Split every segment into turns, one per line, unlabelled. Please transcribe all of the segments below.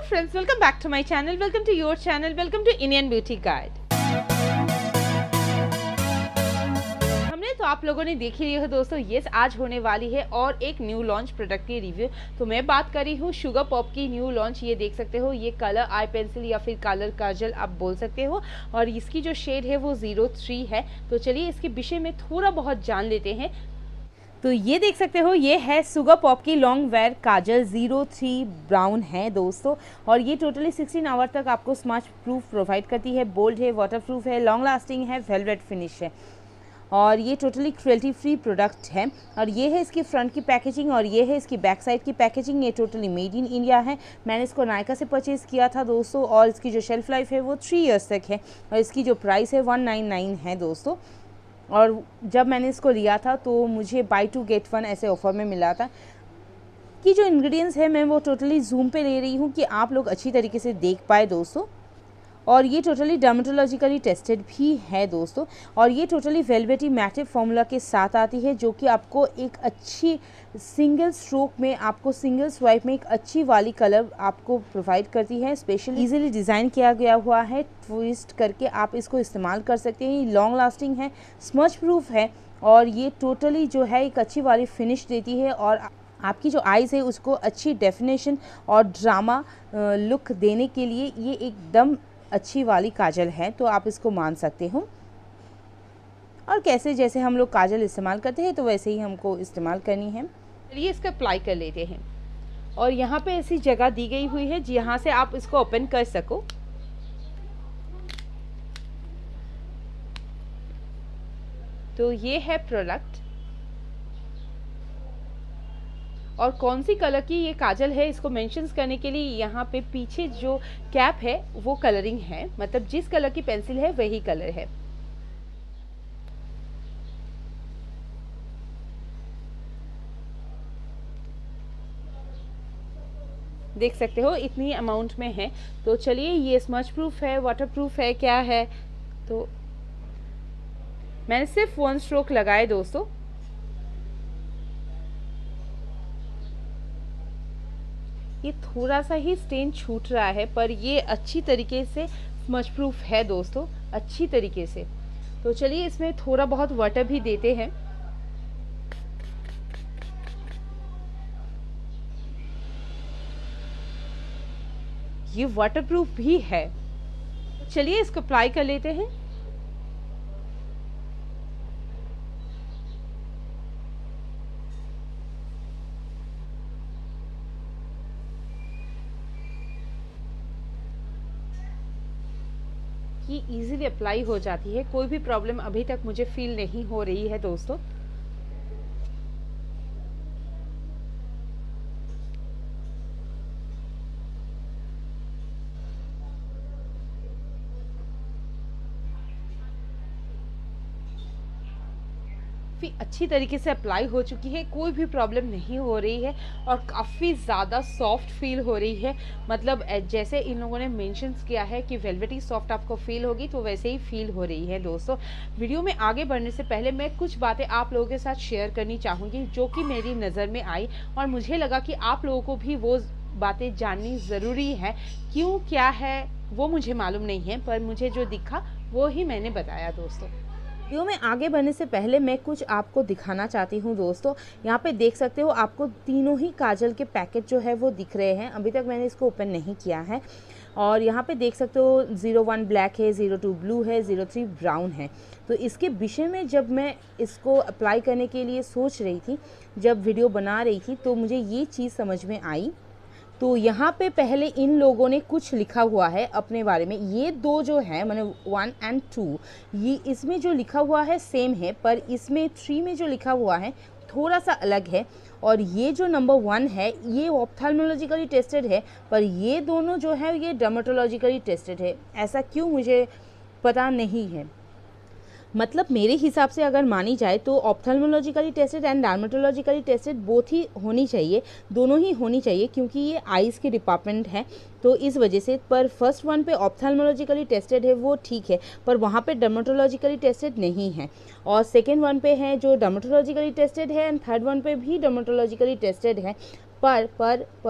friends, welcome back to my channel, welcome to your channel, welcome to Indian Beauty Guide। हमने तो आप लोगों ने देख ही लिया है दोस्तों, ये आज होने वाली है और एक न्यू लॉन्च प्रोडक्ट की रिव्यू। तो मैं बात कर रही हूँ शुगर पॉप की न्यू लॉन्च। ये देख सकते हो, ये कलर आई पेंसिल या फिर कलर काजल आप बोल सकते हो, और इसकी जो शेड है वो 03 है। तो चलिए इसके विषय में थोड़ा बहुत जान लेते हैं। तो ये देख सकते हो, ये है शुगर पॉप की लॉन्ग वेयर काजल 03 ब्राउन है दोस्तों, और ये टोटली 16 आवर तक आपको स्मच प्रूफ प्रोवाइड करती है। बोल्ड है, वाटर प्रूफ है, लॉन्ग लास्टिंग है, वेलवेट फिनिश है, और ये टोटली क्रुएल्टी फ्री प्रोडक्ट है। और ये है इसकी फ्रंट की पैकेजिंग और ये है इसकी बैक साइड की पैकेजिंग। ये टोटली मेड इन इंडिया है। मैंने इसको नायका से परचेज़ किया था दोस्तों, और इसकी जो शेल्फ लाइफ है वो 3 इयर्स तक है, और इसकी जो प्राइस है 199 है दोस्तों। और जब मैंने इसको लिया था तो मुझे बाय 2 गेट 1 ऐसे ऑफ़र में मिला था। कि जो इंग्रेडिएंट्स है मैं वो टोटली जूम पे ले रही हूँ कि आप लोग अच्छी तरीके से देख पाए दोस्तों। और ये टोटली डर्मेटोलॉजिकली टेस्टेड भी है दोस्तों, और ये टोटली वेलवेटी मैटिव फॉर्मूला के साथ आती है, जो कि आपको एक अच्छी सिंगल स्ट्रोक में, आपको सिंगल स्वाइप में एक अच्छी वाली कलर आपको प्रोवाइड करती है। स्पेशली इजीली डिज़ाइन किया गया हुआ है, ट्विस्ट करके आप इसको इस्तेमाल कर सकते हैं। लॉन्ग लास्टिंग है, स्मच प्रूफ है, और ये टोटली जो है एक अच्छी वाली फिनिश देती है, और आपकी जो आइज़ है उसको अच्छी डेफिनेशन और ड्रामा लुक देने के लिए ये एकदम अच्छी वाली काजल है। तो आप इसको मान सकते हो, और कैसे जैसे हम लोग काजल इस्तेमाल करते हैं तो वैसे ही हमको इस्तेमाल करनी है। चलिए इसका अप्लाई कर लेते हैं। और यहाँ पे ऐसी जगह दी गई हुई है जहाँ से आप इसको ओपन कर सको। तो ये है प्रोडक्ट, और कौन सी कलर की ये काजल है इसको मेंशंस करने के लिए यहाँ पे पीछे जो कैप है वो कलरिंग है, मतलब जिस कलर की पेंसिल है वही कलर है। देख सकते हो इतनी अमाउंट में है। तो चलिए, ये स्मच प्रूफ है, वाटर प्रूफ है, क्या है। तो मैंने सिर्फ 1 स्ट्रोक लगाए दोस्तों। ये थोड़ा सा ही स्टेन छूट रहा है, पर ये अच्छी तरीके से स्मच प्रूफ है दोस्तों, अच्छी तरीके से। तो चलिए इसमें थोड़ा बहुत वाटर भी देते हैं। ये वाटरप्रूफ भी है। चलिए इसको अप्लाई कर लेते हैं। ये इजीली अप्लाई हो जाती है, कोई भी प्रॉब्लम अभी तक मुझे फील नहीं हो रही है दोस्तों। अच्छी तरीके से अप्लाई हो चुकी है, कोई भी प्रॉब्लम नहीं हो रही है, और काफ़ी ज़्यादा सॉफ्ट फील हो रही है। मतलब जैसे इन लोगों ने मेंशन्स किया है कि वेलवेटी सॉफ्ट आपको फील होगी, तो वैसे ही फील हो रही है दोस्तों। वीडियो में आगे बढ़ने से पहले मैं कुछ बातें आप लोगों के साथ शेयर करनी चाहूँगी जो कि मेरी नज़र में आई, और मुझे लगा कि आप लोगों को भी वो बातें जाननी ज़रूरी है। क्यों, क्या है वो मुझे मालूम नहीं है, पर मुझे जो दिखा वो ही मैंने बताया दोस्तों। वीडियो में आगे बढ़ने से पहले मैं कुछ आपको दिखाना चाहती हूँ दोस्तों। यहाँ पे देख सकते हो, आपको तीनों ही काजल के पैकेट जो है वो दिख रहे हैं। अभी तक मैंने इसको ओपन नहीं किया है। और यहाँ पे देख सकते हो 01 ब्लैक है, 02 ब्लू है, 03 ब्राउन है। तो इसके विषय में जब मैं इसको अप्लाई करने के लिए सोच रही थी, जब वीडियो बना रही थी, तो मुझे ये चीज़ समझ में आई। तो यहाँ पे पहले इन लोगों ने कुछ लिखा हुआ है अपने बारे में। ये दो जो है, मैंने 1 और 2, ये इसमें जो लिखा हुआ है सेम है, पर इसमें 3 में जो लिखा हुआ है थोड़ा सा अलग है। और ये जो नंबर 1 है ये ऑप्थेल्मोलॉजिकली टेस्टेड है, पर ये दोनों जो है ये डर्मेटोलॉजिकली टेस्टेड है। ऐसा क्यों मुझे पता नहीं है। मतलब मेरे हिसाब से अगर मानी जाए तो ophthalmologically tested and dermatologically tested both ही होनी चाहिए, दोनों ही होनी चाहिए, क्योंकि ये आइज़ के डिपार्टमेंट है। तो इस वजह से, पर फर्स्ट वन पे ऑप्थेल्मोलॉजिकली टेस्टेड है वो ठीक है, पर वहाँ पे डर्मेटोलॉजिकली टेस्टेड नहीं है। और सेकेंड वन पे है जो डर्मेटोलॉजिकली टेस्टेड है, एंड थर्ड वन पे भी डर्मेटोलॉजिकली टेस्टेड है। पर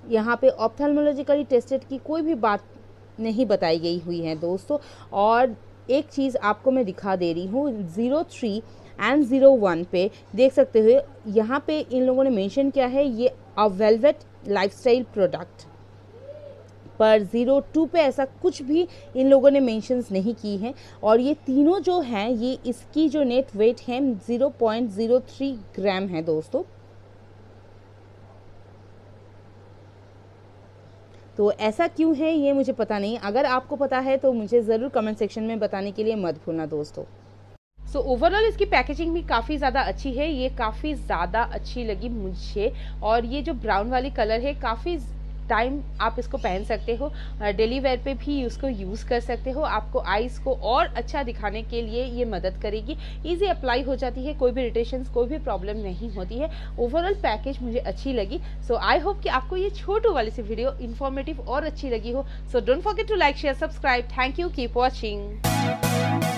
यहाँ पे ऑप्थेल्मोलॉजिकली टेस्टेड की कोई भी बात नहीं बताई गई हुई है दोस्तों। और एक चीज़ आपको मैं दिखा दे रही हूँ, 03 एंड 01 पे देख सकते हो, यहाँ पे इन लोगों ने मेंशन किया है ये अ वेलवेट लाइफस्टाइल प्रोडक्ट, पर 02 पे ऐसा कुछ भी इन लोगों ने मेंशंस नहीं की हैं। और ये तीनों जो हैं, ये इसकी जो नेट वेट है 0.03 ग्राम है दोस्तों। तो ऐसा क्यों है ये मुझे पता नहीं, अगर आपको पता है तो मुझे ज़रूर कमेंट सेक्शन में बताने के लिए मत भूलना दोस्तों। सो ओवरऑल इसकी पैकेजिंग भी काफ़ी ज़्यादा अच्छी है, ये काफ़ी ज़्यादा अच्छी लगी मुझे। और ये जो ब्राउन वाली कलर है, काफ़ी टाइम आप इसको पहन सकते हो, डेली वेयर पे भी इसको यूज़ कर सकते हो। आपको आईज़ को और अच्छा दिखाने के लिए ये मदद करेगी, इजी अप्लाई हो जाती है, कोई भी इरिटेशंस, कोई भी प्रॉब्लम नहीं होती है। ओवरऑल पैकेज मुझे अच्छी लगी। सो आई होप कि आपको ये छोटू वाली सी वीडियो इन्फॉर्मेटिव और अच्छी लगी हो। So don't forget to like, share, subscribe. Thank you, keep watching.